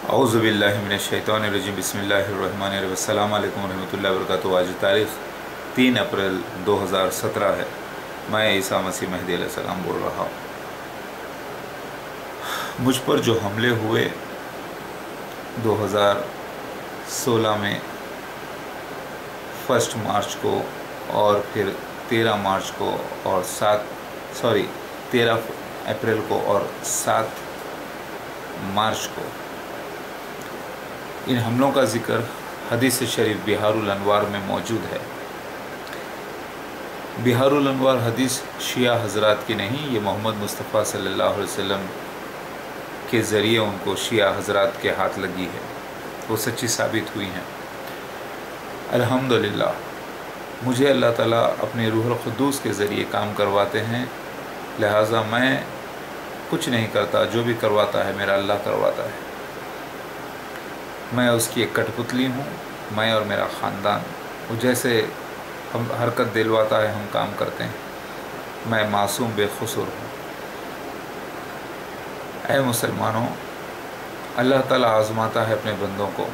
औज़ु बिल्लाहि मिनश्शैतानिर्रजीम बिस्मिल्लाहिर्रहमानिर्रहीम अस्सलामु अलैकुम रहमतुल्लाहि व बरकातुहू। आज तारीख़ 3 अप्रैल 2017 है। मैं ईसा मसीह महदी अलैहिस्सलाम बोल रहा हूँ। मुझ पर जो हमले हुए 2016 में 1 मार्च को और फिर 13 मार्च को और 13 अप्रैल को और 7 मार्च को, इन हमलों का ज़िक्र हदीस शरीफ बिहारुल अनवार में मौजूद है। बिहारुल अनवार हदीस शिया हज़रात की नहीं, ये मोहम्मद मुस्तफ़ा सल्लल्लाहु अलैहि वसल्लम के ज़रिए उनको शिया हज़रात के हाथ लगी है, वो सच्ची साबित हुई हैं। अल्हम्दुलिल्लाह मुझे अल्लाह ताला अपने रूहुल क़ुद्दूस के ज़रिए काम करवाते हैं, लिहाजा मैं कुछ नहीं करता, जो भी करवाता है मेरा अल्लाह करवाता है। मैं उसकी एक कठपुतली हूँ, मैं और मेरा ख़ानदान। वो जैसे हम हरकत दिलवाता है हम काम करते हैं। मैं मासूम बेक़सूर हूँ। ऐ मुसलमानों, अल्लाह ताला आज़माता है अपने बंदों को।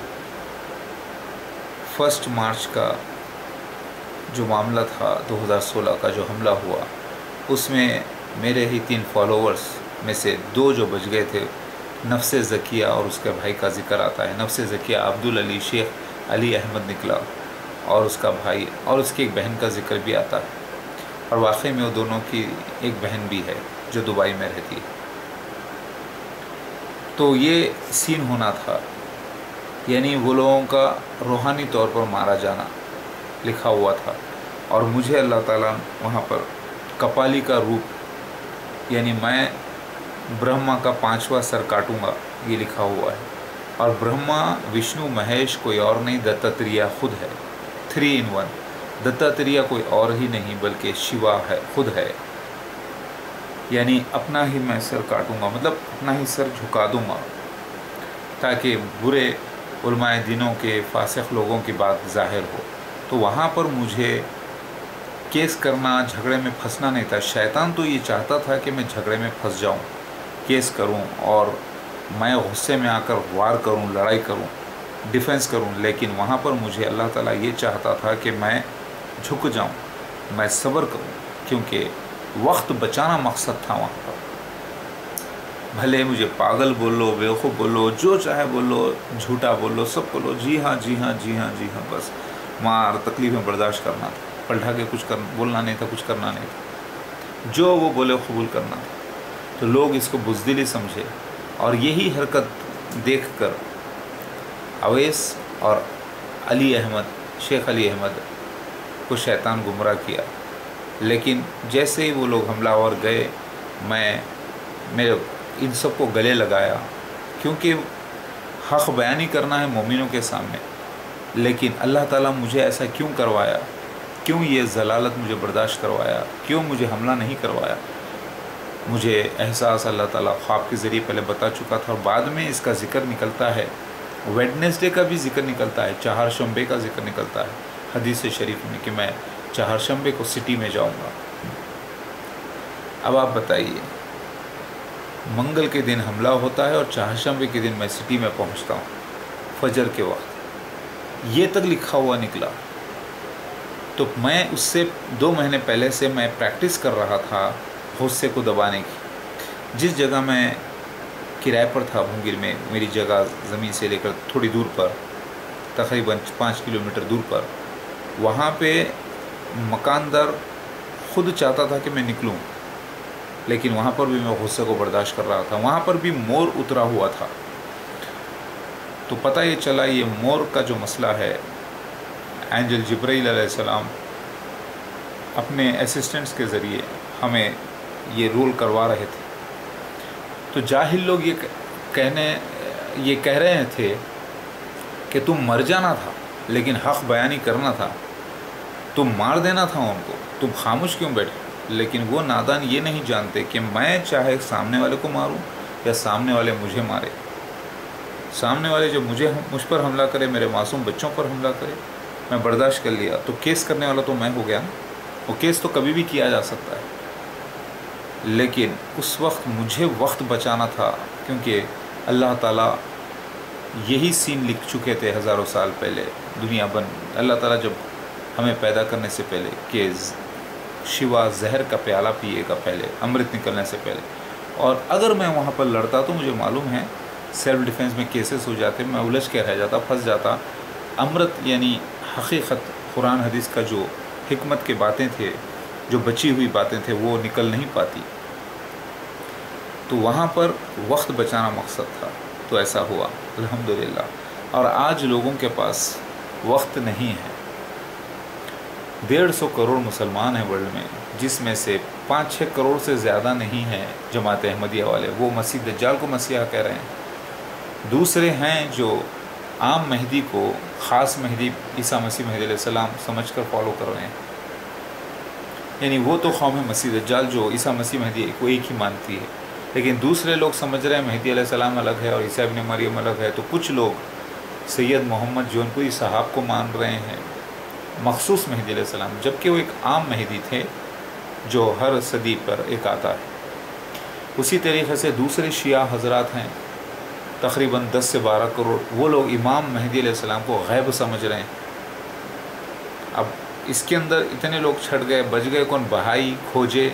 1 मार्च का जो मामला था, 2016 का जो हमला हुआ, उसमें मेरे ही 3 फॉलोवर्स में से 2 जो बच गए थे, नफ्से ज़किया और उसके भाई का ज़िक्र आता है। नफ्से ज़किया अब्दुल अली शेख अली अहमद निकला और उसका भाई और उसकी एक बहन का ज़िक्र भी आता है। और वाकई में वो दोनों की एक बहन भी है जो दुबई में रहती है। तो ये सीन होना था, यानी वो लोगों का रूहानी तौर पर मारा जाना लिखा हुआ था। और मुझे अल्लाह ताला वहाँ पर कपाली का रूप, यानी मैं ब्रह्मा का 5वां सर काटूंगा, ये लिखा हुआ है। और ब्रह्मा विष्णु महेश कोई और नहीं, दत्तात्रेय खुद है। 3 in 1। दत्तात्रेय कोई और ही नहीं बल्कि शिवा है, खुद है। यानी अपना ही मैं सर काटूंगा, मतलब अपना ही सर झुका दूंगा, ताकि बुरे उलमाए दिनों के फासिक लोगों की बात ज़ाहिर हो। तो वहाँ पर मुझे केस करना, झगड़े में फंसना नहीं था। शैतान तो ये चाहता था कि मैं झगड़े में फंस जाऊँ, केस करूं और मैं गुस्से में आकर वार करूं, लड़ाई करूं, डिफेंस करूं। लेकिन वहाँ पर मुझे अल्लाह ताला ये चाहता था कि मैं झुक जाऊं, मैं सब्र करूं, क्योंकि वक्त बचाना मकसद था वहाँ पर। भले मुझे पागल बोलो, बेवकूफ़ बोलो, जो चाहे बोलो, झूठा बोलो, सब बोलो, जी हाँ जी हाँ जी हाँ जी हाँ, बस मार तकलीफ़ें बर्दाश्त करना था। पलटा के कुछ बोलना नहीं था, कुछ करना नहीं था। जो वो बोले कबूल करना था। तो लोग इसको बुज़दिली समझे और यही हरकत देखकर अवैस और अली अहमद, शेख अली अहमद को शैतान गुमराह किया। लेकिन जैसे ही वो लोग हमलावर गए, मेरे इन सब को गले लगाया, क्योंकि हक़ बयानी करना है मोमिनों के सामने। लेकिन अल्लाह ताला मुझे ऐसा क्यों करवाया, क्यों ये ज़लालत मुझे बर्दाश्त करवाया, क्यों मुझे हमला नहीं करवाया? मुझे एहसास अल्लाह ताला ख्वाब के ज़रिए पहले बता चुका था। और बाद में इसका ज़िक्र निकलता है, वेडनेसडे का भी ज़िक्र निकलता है, चहारशंबे का ज़िक्र निकलता है हदीस शरीफ में कि मैं चहारशंबे को सिटी में जाऊंगा। अब आप बताइए, मंगल के दिन हमला होता है और चहारशंबे के दिन मैं सिटी में पहुंचता हूं फजर के वक्त। ये तक लिखा हुआ निकला। तो मैं उससे 2 महीने पहले से मैं प्रैक्टिस कर रहा था गुस्से को दबाने की। जिस जगह मैं किराए पर था भूंगिर में, मेरी जगह ज़मीन से लेकर थोड़ी दूर पर, तकरीबन 5 किलोमीटर दूर पर, वहाँ पे मकानदार ख़ुद चाहता था कि मैं निकलूँ, लेकिन वहाँ पर भी मैं गुस्से को बर्दाश्त कर रहा था। वहाँ पर भी मोर उतरा हुआ था। तो पता ये चला, ये मोर का जो मसला है, एंजल जिब्राइल अलैहिस्सलाम अपने असिस्टेंट्स के ज़रिए हमें ये रोल करवा रहे थे। तो जाहिल लोग ये कह रहे थे कि तुम मर जाना था, लेकिन हक़ बयानी करना था, तुम मार देना था उनको, तुम खामोश क्यों बैठे? लेकिन वो नादान ये नहीं जानते कि मैं चाहे सामने वाले को मारूं या सामने वाले मुझे मारे। सामने वाले जो मुझ पर हमला करे, मेरे मासूम बच्चों पर हमला करे, मैं बर्दाश्त कर लिया, तो केस करने वाला तो मैं हो गया ना। वो केस तो कभी भी किया जा सकता है। लेकिन उस वक्त मुझे वक्त बचाना था, क्योंकि अल्लाह ताला यही सीन लिख चुके थे हज़ारों साल पहले दुनिया अल्लाह ताला जब हमें पैदा करने से पहले कि शिवा जहर का प्याला पिएगा पहले, अमृत निकलने से पहले। और अगर मैं वहाँ पर लड़ता तो मुझे मालूम है सेल्फ डिफेंस में केसेस हो जाते, मैं उलझ के रह जाता, फंस जाता। अमृत यानी हकीकत कुरान हदीस का जो हिकमत के बातें थे, जो बची हुई बातें थे, वो निकल नहीं पाती। तो वहाँ पर वक्त बचाना मकसद था, तो ऐसा हुआ अल्हम्दुलिल्लाह। और आज लोगों के पास वक्त नहीं है। 150 करोड़ मुसलमान हैं वर्ल्ड में, जिसमें से 5-6 करोड़ से ज़्यादा नहीं हैं जमात अहमदिया वाले, वो मसीह दज्जाल को मसीहा कह रहे हैं। दूसरे हैं जो आम मेहदी को ख़ास मेहदी ईसा मसीह मेहदी अलैहिस्सलाम समझ कर फॉलो कर रहे हैं। यानी वो तो कौम है मसीह दज्जाल जो ईसा मसीह मेहदी को एक ही मानती है, लेकिन दूसरे लोग समझ रहे हैं मेहदी अलैहिस्सलाम अलग है और ईसा इब्न मरियम अलग है। तो कुछ लोग सैयद मोहम्मद जौनपुरी साहब को मान रहे हैं मखसूस मेहदी अलैहिस्सलाम, जबकि वो एक आम मेहदी थे जो हर सदी पर एक आता है। उसी तरीक़े से दूसरे शिया हजरात हैं तकरीबन 10 से 12 करोड़, वो लोग इमाम मेहदी अलैहिस्सलाम को गैब समझ रहे हैं। अब इसके अंदर इतने लोग छट गए, बच गए कौन? बहाई खोजे,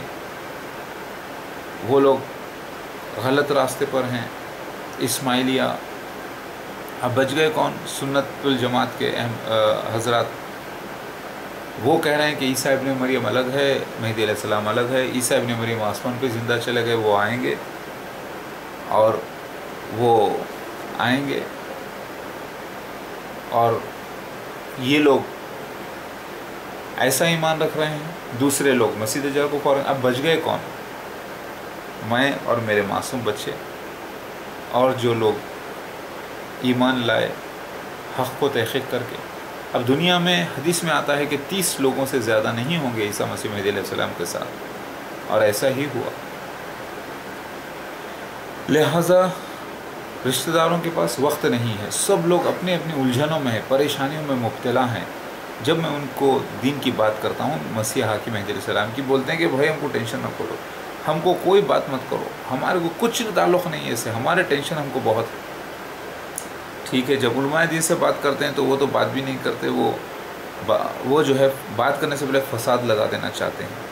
वो लोग गलत रास्ते पर हैं, इस्माइलिया। अब बच गए कौन? सुन्नतुल जमात के हजरात, वो कह रहे हैं कि ईसा इब्न मरियम अलग है, मेहदी अलैहिस्सलाम अलग है। ईसा इब्न मरियम आसमान पे ज़िंदा चले गए, वो आएंगे और वो आएंगे। और ये लोग ऐसा ईमान रख रहे हैं। दूसरे लोग मसीह दज्जाल को फौरन। अब बच गए कौन? मैं और मेरे मासूम बच्चे, और जो लोग ईमान लाए हक़ को तहक़ीक़ करके। अब दुनिया में हदीस में आता है कि 30 लोगों से ज़्यादा नहीं होंगे ईसा मसीह मेहदी अलैहिस्सलाम के साथ, और ऐसा ही हुआ। लिहाजा रिश्तेदारों के पास वक्त नहीं है, सब लोग अपनी अपनी उलझनों में हैं, परेशानियों में मुब्तला हैं। जब मैं उनको दीन की बात करता हूँ, मसीह हाकी मेहदी अलैहिस्सलाम की, बोलते हैं कि भाई हमको टेंशन ना करो, हमको कोई बात मत करो, हमारे को कुछ ताल्लुक़ नहीं है इससे, हमारे टेंशन हमको बहुत है। ठीक है, जब उलमाए दीन से बात करते हैं तो वो तो बात भी नहीं करते, वो जो है बात करने से पहले फसाद लगा देना चाहते हैं।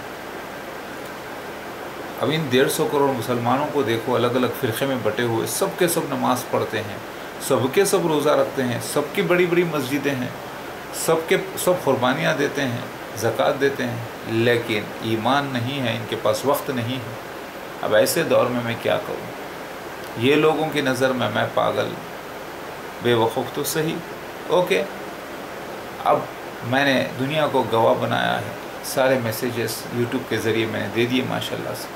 अब इन 150 करोड़ मुसलमानों को देखो, अलग अलग फ़िरक़े में बटे हुए, सब के सब नमाज़ पढ़ते हैं, सबके सब रोज़ा रखते हैं, सबकी बड़ी बड़ी मस्जिदें हैं, सबके सब क़ुरबानियाँ देते हैं, ज़कात देते हैं, लेकिन ईमान नहीं है, इनके पास वक्त नहीं है। अब ऐसे दौर में मैं क्या करूँ? ये लोगों की नज़र में मैं पागल, बेवकूफ़ तो सही, ओके। अब मैंने दुनिया को गवाह बनाया है, सारे मैसेजेस यूट्यूब के ज़रिए मैंने दे दिए माशाल्लाह से।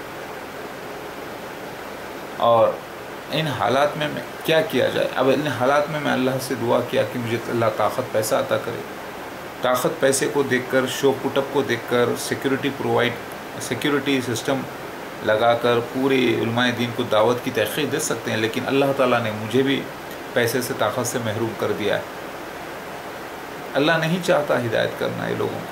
और इन हालात में मैं क्या किया जाए? अब इन हालात में मैं अल्लाह से दुआ किया कि मुझे अल्लाह ताकत पैसा अता करे। ताकत पैसे को देखकर, शो पुटअप को देखकर, सिक्योरिटी सिस्टम लगाकर पूरे उलमाए दीन को दावत की तहक़ीक़ दे सकते हैं, लेकिन अल्लाह ताला ने मुझे भी पैसे से, ताकत से महरूम कर दिया है। अल्लाह नहीं चाहता हिदायत करना ये लोगों को।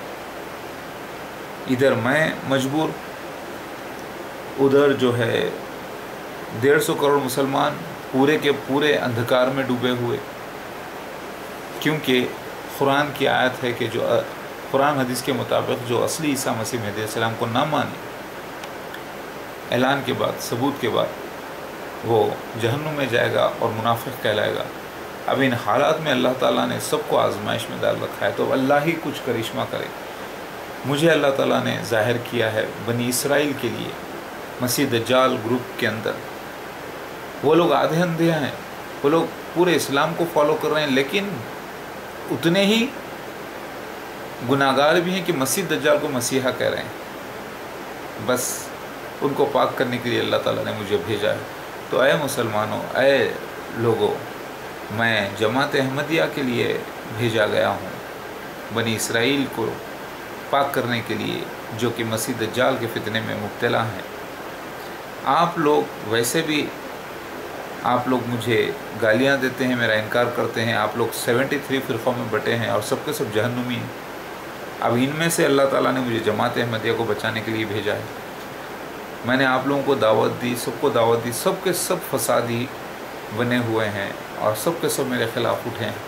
इधर मैं मजबूर, उधर जो है 150 करोड़ मुसलमान पूरे के पूरे अंधकार में डूबे हुए, क्योंकि कुरान की आयत है कि जो कुरान हदीस के मुताबिक जो असली ईसा मसीह मेहदी अलैहिस्सलाम को ना माने, ऐलान के बाद, सबूत के बाद, वो जहन्नुम में जाएगा और मुनाफिक कहलाएगा। अब इन हालात में अल्लाह ताला ने सबको आजमाइश में डाल रखा है, तो अल्लाह ही कुछ करिश्मा करे। मुझे अल्लाह ताला ने ज़ाहिर किया है बनी इसराइल के लिए, मसीह दज्जाल ग्रुप के अंदर। वो लोग आधे अंधे हैं, वो लोग पूरे इस्लाम को फॉलो कर रहे हैं, लेकिन उतने ही गुनाहगार भी हैं कि मसीह दज्जाल को मसीहा कह रहे हैं। बस उनको पाक करने के लिए अल्लाह ताला ने मुझे भेजा है। तो ऐ मुसलमानों, ऐ लोगों, मैं जमात अहमदिया के लिए भेजा गया हूँ, बनी इसराइल को पाक करने के लिए, जो कि मसीह दज्जाल के फितने में मुब्तला हैं। आप लोग वैसे भी, आप लोग मुझे गालियाँ देते हैं, मेरा इनकार करते हैं, आप लोग 73 फ़िरक़ों में बटे हैं और सबके सब जहन्नुमी हैं। अब इनमें से अल्लाह ताला ने मुझे जमात अहमदिया को बचाने के लिए भेजा है। मैंने आप लोगों को दावत दी, सबको दावत दी, सब के सब फसादी बने हुए हैं, और सब के सब मेरे खिलाफ उठे हैं।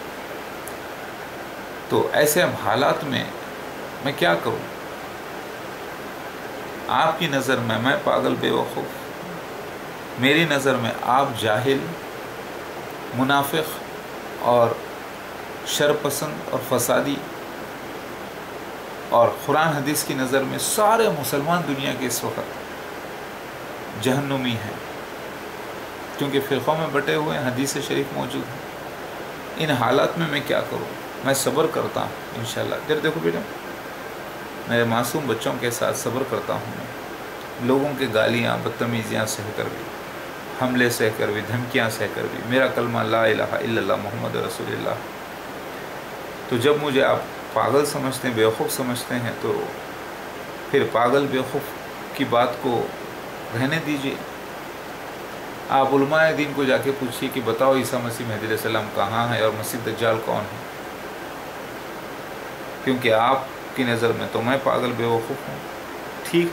तो ऐसे हालात में मैं क्या करूं? आपकी नज़र में मैं पागल बेवकूफ़, मेरी नज़र में आप जाहिल, मुनाफिक और शरपसंद और फसादी, और कुरान हदीस की नज़र में सारे मुसलमान दुनिया के इस वक्त जहन्नुमी हैं, क्योंकि फ़िरक़ों में बटे हुए हैं, हदीस शरीफ मौजूद है। इन हालात में मैं क्या करूं? मैं सब्र करता हूं इंशाअल्लाह। इधर देखो बेटा, मेरे मासूम बच्चों के साथ सब्र करता हूं मैं, लोगों के गालियां बदतमीज़ियाँ सह कर भी, हमले सह कर भी, धमकियाँ सह कर भी, मेरा कलमा ला इलाहा इल्लल्लाह मुहम्मद रसूलुल्लाह। तो जब मुझे आप पागल समझते हैं, बेवकूफ़ समझते हैं, तो फिर पागल बेवकूफ़ की बात को रहने दीजिए। आप उलमाए दीन को जाके पूछिए कि बताओ ईसा मसीह महदी अलैहिस्सलाम कहाँ है और मसीह दज्जाल कौन है, क्योंकि आपकी नज़र में तो मैं पागल बेवकूफ़ हूँ। ठीक,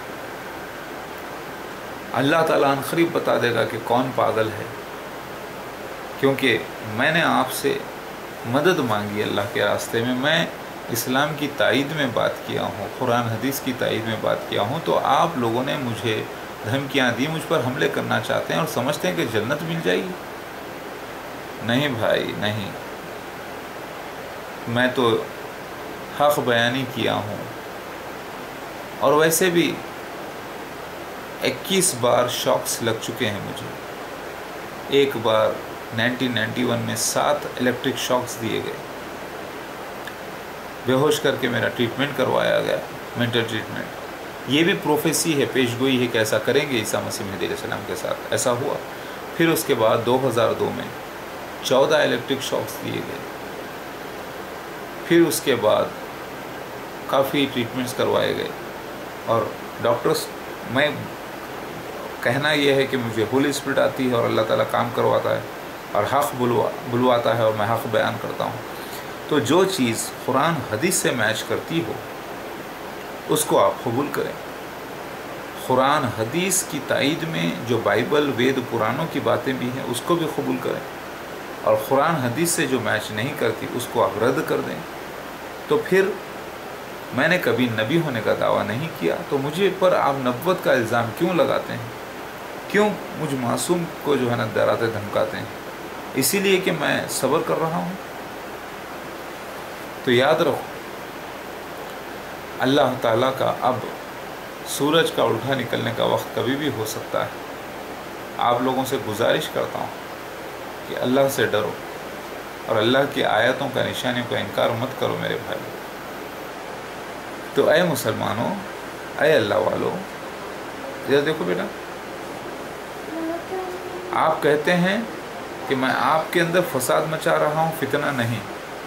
अल्लाह ताला अनक़रीब बता देगा कि कौन पागल है, क्योंकि मैंने आपसे मदद मांगी अल्लाह के रास्ते में, मैं इस्लाम की तायीद में बात किया हूँ, कुरान हदीस की तायीद में बात किया हूँ, तो आप लोगों ने मुझे धमकियाँ दी, मुझ पर हमले करना चाहते हैं और समझते हैं कि जन्नत मिल जाएगी। नहीं भाई नहीं, मैं तो हक़ बयानी किया हूँ, और वैसे भी 21 बार शॉक्स लग चुके हैं मुझे। एक बार 1991 में 7 इलेक्ट्रिक शॉक्स दिए गए, बेहोश करके मेरा ट्रीटमेंट करवाया गया, मेंटल ट्रीटमेंट। ये भी प्रोफेसी है, पेशगोई है कि ऐसा करेंगे ईसा मसीह महदी अलैहिस्सलाम के साथ, ऐसा हुआ। फिर उसके बाद 2002 में 14 इलेक्ट्रिक शॉक्स दिए गए। फिर उसके बाद काफ़ी ट्रीटमेंट्स करवाए गए, और डॉक्टर्स, मैं कहना यह है कि मुझे होली स्पिरिट आती है और अल्लाह ताला काम करवाता है और हक़ बुलवाता है और मैं हक़ बयान करता हूँ। तो जो चीज़ कुरान हदीस से मैच करती हो उसको आप कबूल करें। कुरान हदीस की तायीद में जो बाइबल वेद पुराणों की बातें भी हैं उसको भी कबूल करें, और कुरान हदीस से जो मैच नहीं करती उसको आप रद्द कर दें। तो फिर मैंने कभी नबी होने का दावा नहीं किया, तो मुझे पर आप नबुव्वत का इल्ज़ाम क्यों लगाते हैं? क्यों मुझ मासूम को जो है ना डराते धमकाते हैं? इसीलिए कि मैं सब्र कर रहा हूँ। तो याद रखो, अल्लाह ताला का अब सूरज का उल्टा निकलने का वक्त कभी भी हो सकता है। आप लोगों से गुजारिश करता हूँ कि अल्लाह से डरो और अल्लाह की आयतों का, निशानियों का इनकार मत करो मेरे भाई। तो ऐ मुसलमानों, ऐ अल्लाह वालों, इधर देखो बेटा, आप कहते हैं कि मैं आपके अंदर फसाद मचा रहा हूँ, फितना नहीं।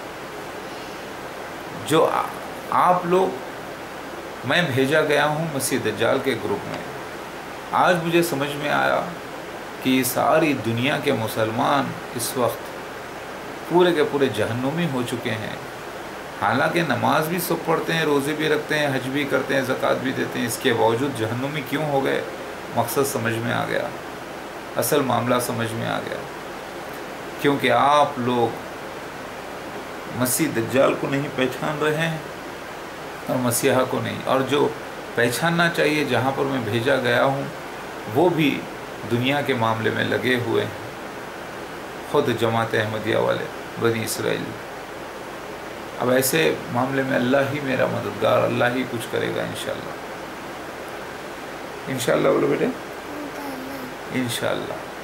जो आप लोग, मैं भेजा गया हूँ मसीह दज्जाल के ग्रुप में। आज मुझे समझ में आया कि सारी दुनिया के मुसलमान इस वक्त पूरे के पूरे जहन्नुमी हो चुके हैं। हालांकि नमाज भी सब पढ़ते हैं, रोज़े भी रखते हैं, हज भी करते हैं, ज़कात भी देते हैं, इसके बावजूद जहन्नुमी क्यों हो गए? मकसद समझ में आ गया, असल मामला समझ में आ गया। क्योंकि आप लोग मसीह दज्जाल को नहीं पहचान रहे हैं और मसीहा को नहीं, और जो पहचानना चाहिए, जहाँ पर मैं भेजा गया हूँ, वो भी दुनिया के मामले में लगे हुए हैं। ख़ुद जमात अहमदिया वाले, बनी इसराइल। अब ऐसे मामले में अल्लाह ही मेरा मददगार, अल्लाह ही कुछ करेगा इंशाअल्लाह। इंशाअल्लाह बोलो बेटे, इंशाअल्लाह।